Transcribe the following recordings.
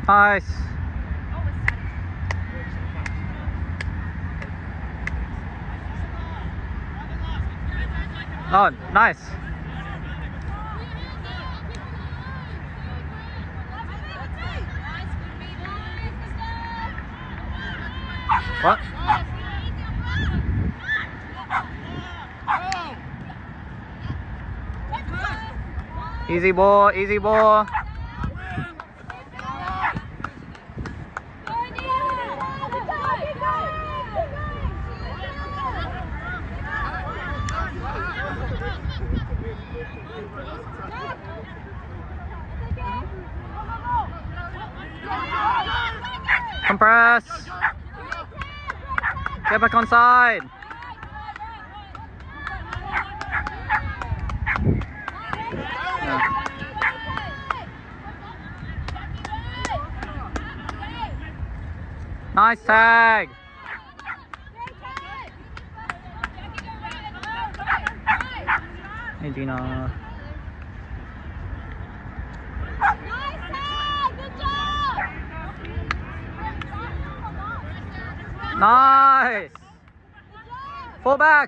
Nice. Oh, nice. What? Easy ball, easy ball. Compress. Get back on side. Yeah. Nice tag. Hey Gina. Nice. Full back.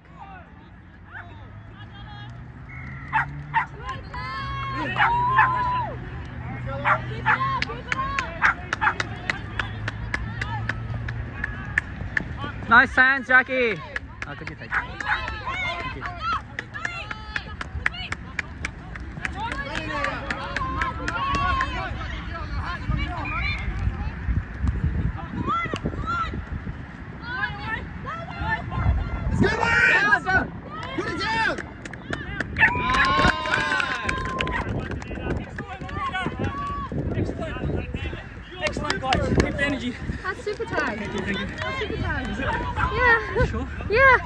Nice hands, Jackie. Oh, could you take it? Thank you. Excellent, guys. Keep the energy. That's super tag. Thank you, thank you. That's super tag. Yeah. Sure? Yeah.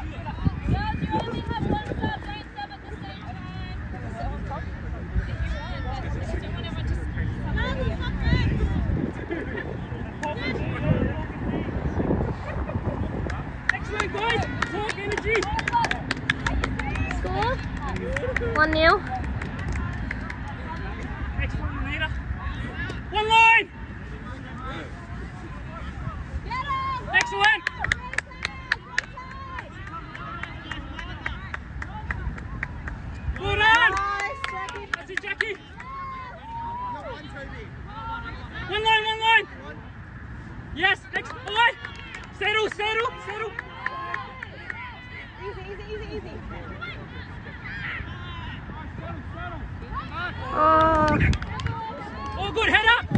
Excellent, guys. Talk energy. Score? 1-0. Excellent, Anita. One line. Excellent. Well done. That's it, Jackie. One line, one line. Yes, next line. Settle, settle, settle. Easy. Oh. All good, head up.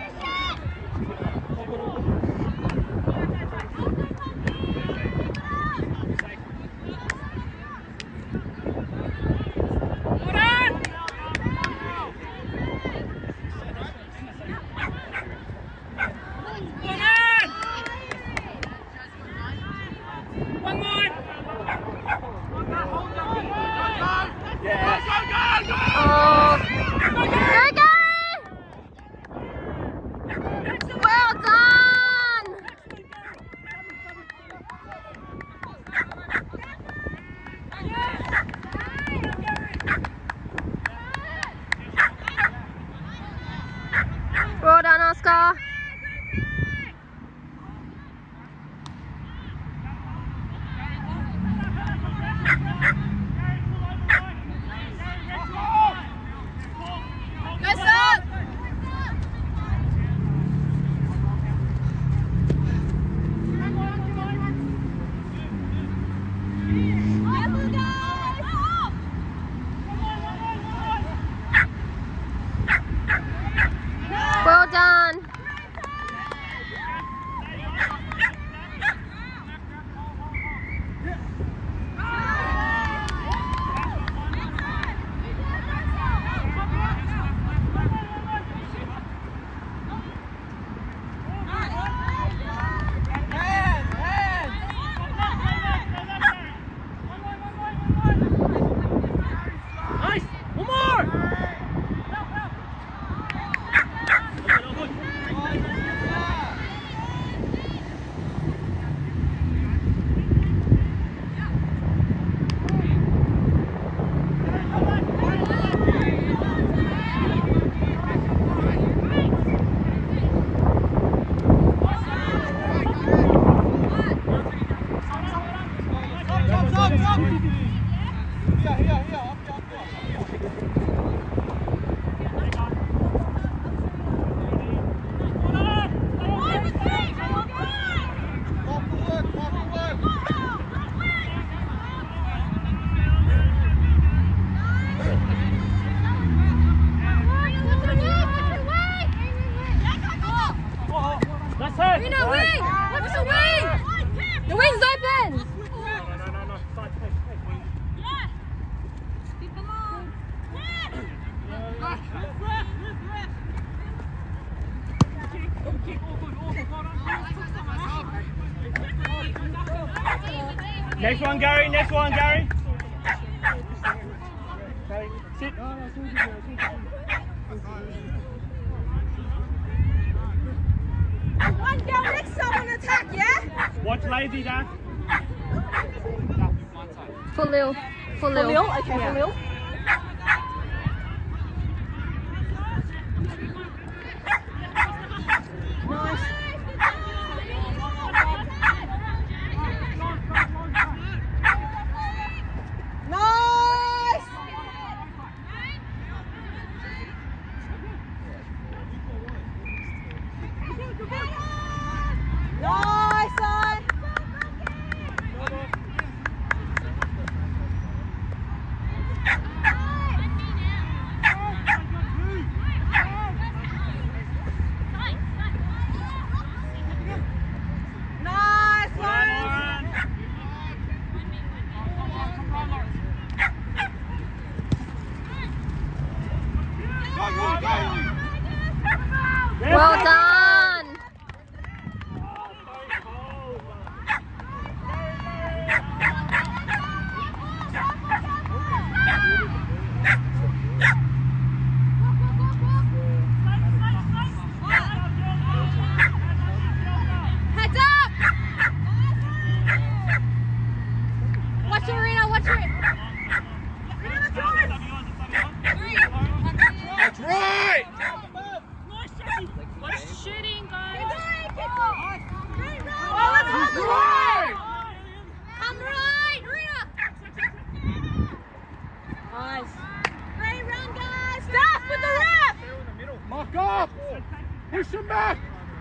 Well done. Well done. One line. Oh. Go! Well done! Well done, Oscar. Well done. Rena, wing! What's the wing? The wing's open! No. Side, hey. Next one, Gary. Okay, sit. One down, next someone attack, yeah? Watch lazy, Dad. For Lil. For Lil. Okay, for Lil. Well done! Heads up! Watch it, Rena, watch it! Rena, that's yours! That's right! What's shooting, guys? Oh, let's have the right! I'm right, Rena! Nice. Great run, guys! Stop with the ref! Mark up! Push him back!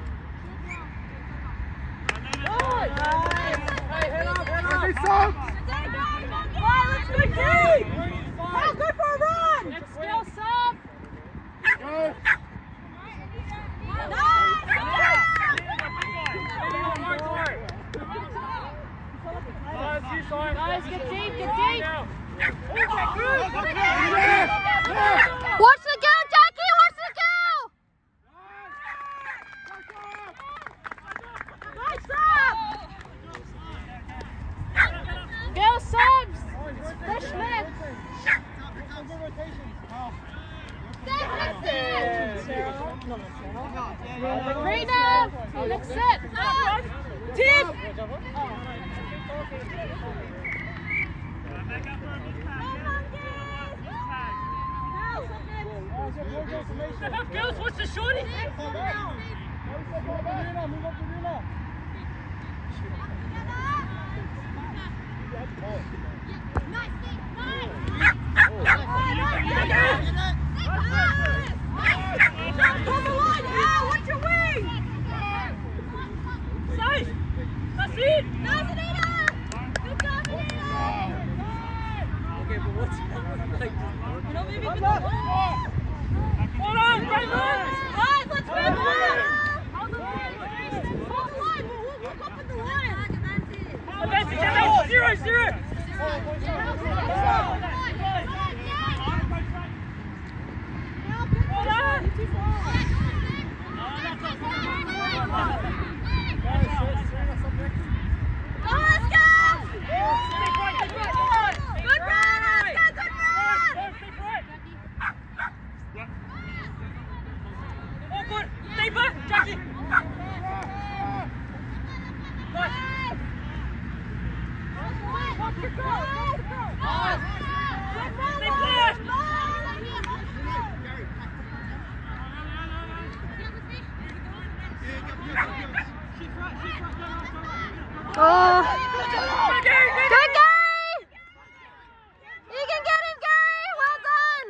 Hey, head up! Let's go, Keith! Oh, good for a run! Let's go, sub! Go! Guys, get deep, get deep! Yeah. Watch the go, Jackie! Watch the go! Nice stop! Go subs! Fresh left! Rena! Next set! Tip! Step up, girls, what's the shorty? What's your wing? Safe! That's it! Nice, Anita! Good job, Anita! Okay, but what's No, maybe Hold on, great run! Guys, let's move on! Hold the line! Hold the line! We'll walk up with the line! Advantage, zero! Hold on! Go, let's go! Good run, Oscar! Good run! Oh, good! Deeper, Jackie! Nice! Oh! Good, Gary! You can get him, Gary! Well done!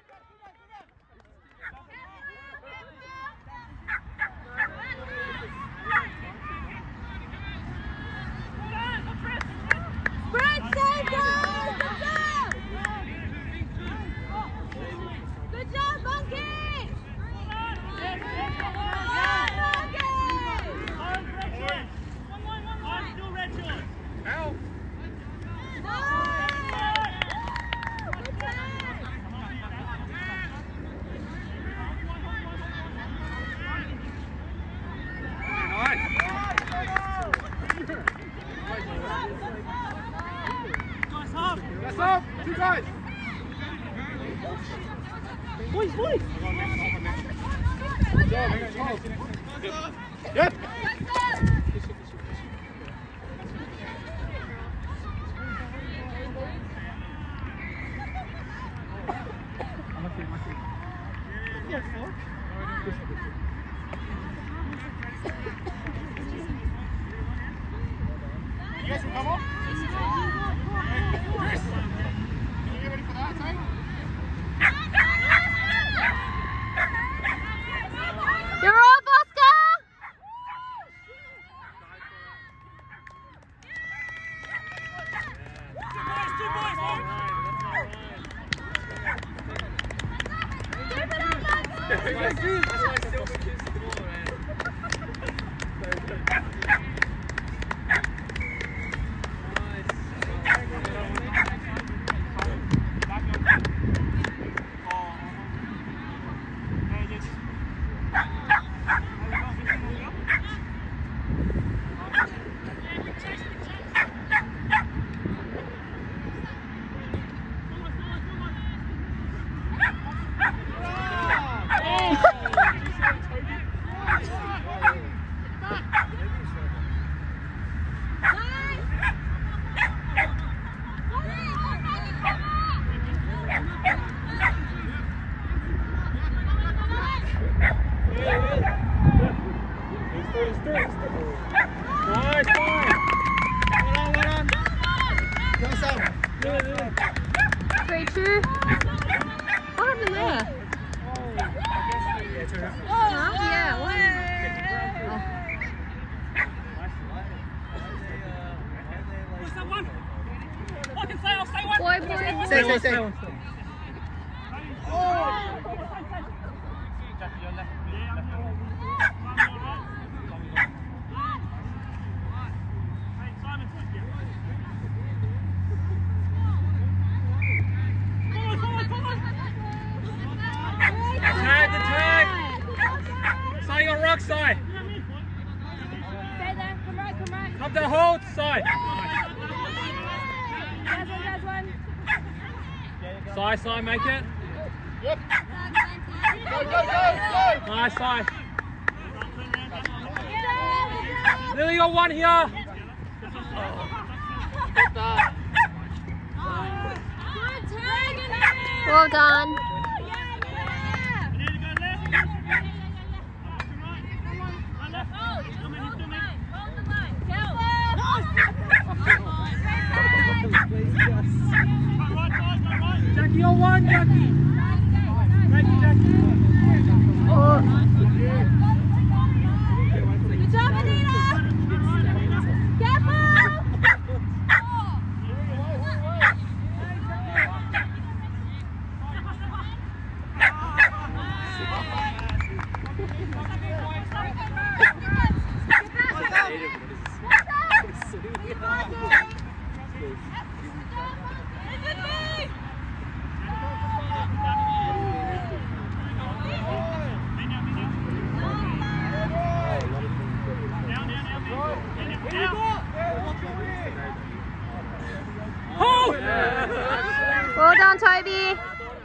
Brent, save, guys! Good job, Monkey! Yeah, Monkey! Yep. You guys will come on? Chris, can you get ready for that, Tay? You're off, Oscar! Two boys, Stay. Tag. Sai on rock side. Stay there. Come right. Up the hold side. There's one. Sai, make it. Yep. Go. Nice, Sai. Lily got one here. Well done. Jackie on one, Jackie. Thank you, Jackie. Good job, Anita. Careful. Well done, Toby.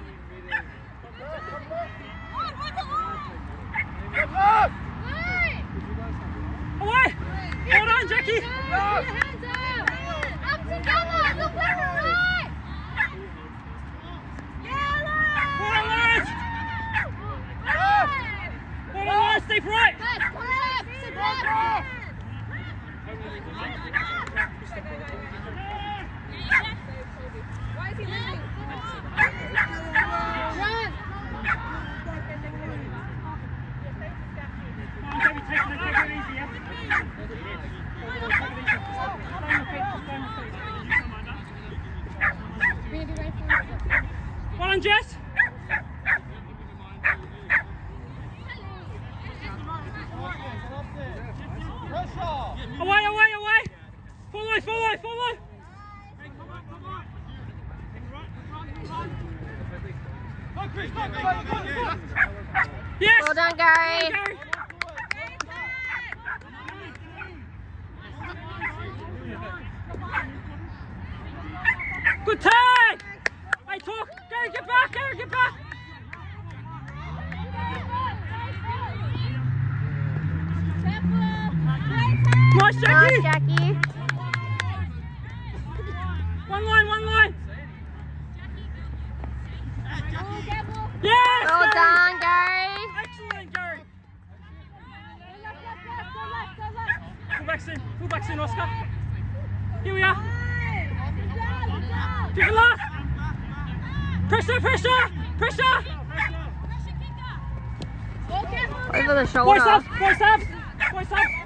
Away! Well done, Jackie! Up together, look left and right. Well done, Lawrence! Well done, Lawrence, stay right! Why is he moving? Run! Come on, Debbie, take it easy, yeah? Stay on your feet, stay on your feet. Well done, Jess! Away! Follow! Yes! Well done, Gary. Good tag! Hey, talk! Gary, get back! Jackie! Jackie. One line! Yes! Well Gary! done, Gary. Excellent, Gary! Fullbacks in, Oscar. Here we are. Kick it last! Pressure! Over the shoulder. Boys up!